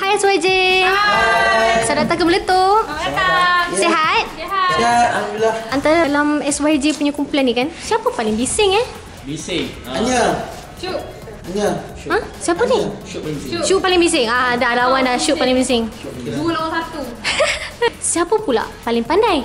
Hai SYJ. Hai. Selamat datang ke Meletup. Selamat datang. Sihat? Sihat, alhamdulillah. Antara dalam SYJ punya kumpulan ni kan, siapa paling bising Bising. Anya. Syuk. Anya. Ha? Siapa ni? Syuk paling bising. Syuk paling bising. Dah lawan dah Syuk paling bising. 2 lawan 1. Siapa pula paling pandai?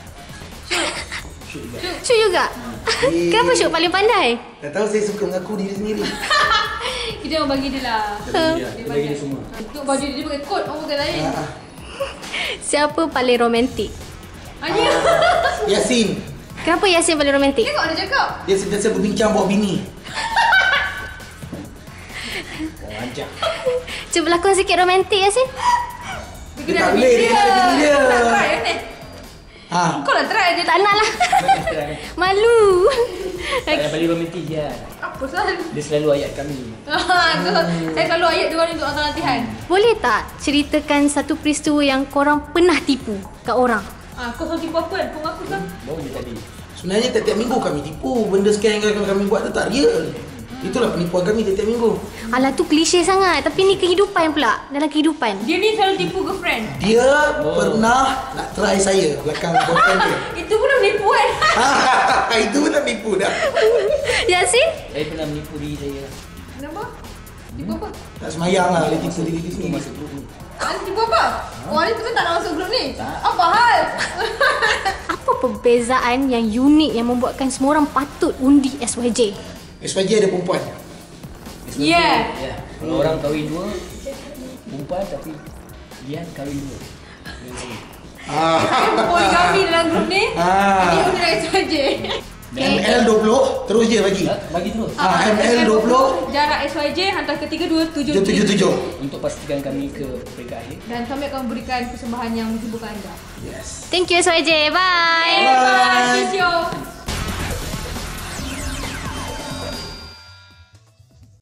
Syuk juga. Kenapa Syuk paling pandai? Tak tahu, saya suka mengaku diri sendiri. Kita orang bagi dia lah. Dia bagi dia semua. Untuk baju dia pakai kot, orang pakai lain. Siapa paling romantik? Anya. Yasin. Kenapa Yasin paling romantik? Tengok dia cakap. Dia sentiasa berbincang bawa bini. Lancar. Cuba lakon sikit romantik Yasin. Dia tak boleh, dia nak ada bini dia. Nak try kan ni? Kau lah try dia. Tak nak lah. Malu. Tak yang paling romantik dia. Apa salah? Dia selalu ayat kami. Saya selalu ayat dia orang untuk hantar latihan. Boleh tak ceritakan satu peristiwa yang korang pernah tipu kat orang? Kau selalu tipu apa kan? Kau ngaku kan? Baru dia tadi. Sebenarnya tiap-tiap minggu kami tipu. Benda sekian yang kami buat tu tak real. Itulah penipuan kami tiap-tiap minggu. Alah tu klise sangat. Tapi ni kehidupan pula. Dalam kehidupan. Dia ni selalu tipu girlfriend. Dia pernah nak try saya belakang boyfriend dia. Itu pun dah menipu kan? Itu pun dah tipu dah. Yasin? Saya pernah menipu diri saya. Kenapa? Tipu apa? Tak semayang lah, dia tipu diri dia Itu sendiri. masuk grup ni. Tipu apa? Orang ni tu kan tak nak masuk grup ni. Apa hal? Apa perbezaan yang unik yang membuatkan semua orang patut undi SYJ? SYJ ada perempuan. Yeah. Ya. Kalau orang kahwin dua, perempuan tapi dia kahwin dua. Poligami dalam grup ni. Ini undi dari SYJ. ML 20 terus je bagi. Bagi terus. ML 20 Jarak SYJ hantar ke 32777. 777. Untuk pastikan kami ke peringkat akhir. Dan kami akan memberikan persembahan yang menghiburkan anda. Yes. Thank you SYJ. Bye. Bye. Bye.